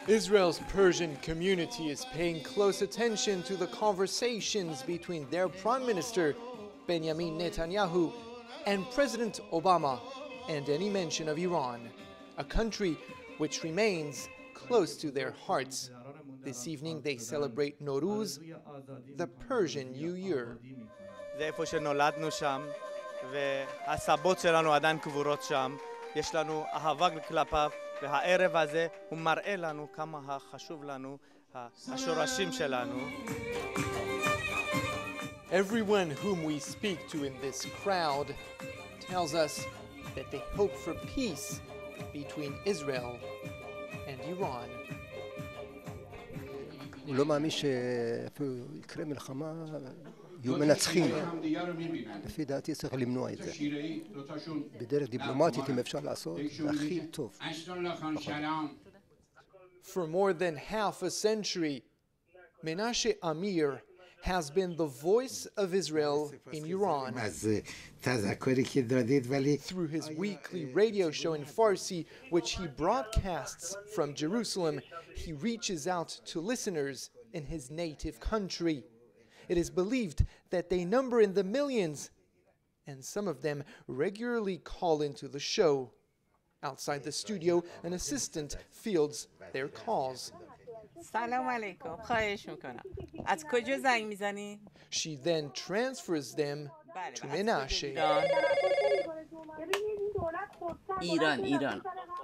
Israel's Persian community is paying close attention to the conversations between their Prime Minister, Benjamin Netanyahu, and President Obama, and any mention of Iran, a country which remains close to their hearts. This evening they celebrate Nowruz, the Persian New Year. זה איפה שנולדנו שם, והסבות שלנו עדיין קבורות שם. יש לנו אהבה כלפיו, והערב הזה הוא מראה לנו כמה חשוב לנו השורשים שלנו. Everyone whom we speak to in this crowd tells us that they hope for peace between Israel and Iran. הוא לא מאמין שאפילו יקרה מלחמה, יהיו מנצחים. לפי דעתי צריך למנוע את זה. בדרך דיפלומטית, אם אפשר לעשות, זה הכי טוב. For more than half a century, Menashe Amir has been the voice of Israel in Iran. Through his weekly radio show in Farsi, which he broadcasts from Jerusalem, he reaches out to listeners in his native country. It is believed that they number in the millions, and some of them regularly call into the show. Outside the studio, an assistant fields their calls. سلام علیکم خواهش میکنم از کجا زنگ میزنی؟ She then transfers them to Menashe. ایران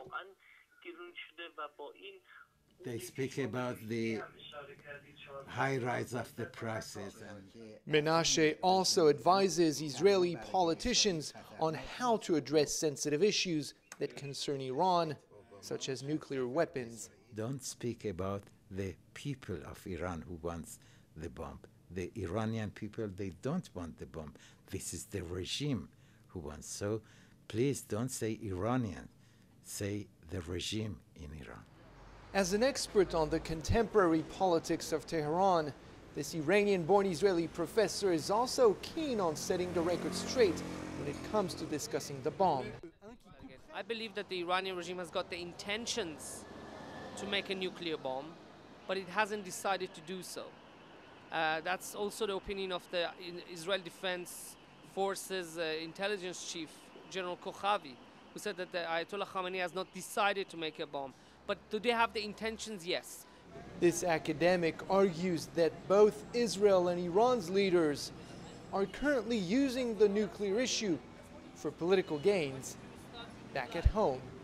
They speak about the high rise of the prices. Menashe also advises Israeli politicians on how to address sensitive issues that concern Iran, such as nuclear weapons. Don't speak about the people of Iran who wants the bomb. The Iranian people, they don't want the bomb. This is the regime who wants. So please don't say Iranian, say the regime in Iran. As an expert on the contemporary politics of Tehran, this Iranian-born Israeli professor is also keen on setting the record straight when it comes to discussing the bomb. I believe that the Iranian regime has got the intentions to make a nuclear bomb, but it hasn't decided to do so. That's also the opinion of the Israel Defense Forces intelligence chief, General Kochavi, who said that the Ayatollah Khamenei has not decided to make a bomb. But do they have the intentions? Yes. This academic argues that both Israel and Iran's leaders are currently using the nuclear issue for political gains back at home.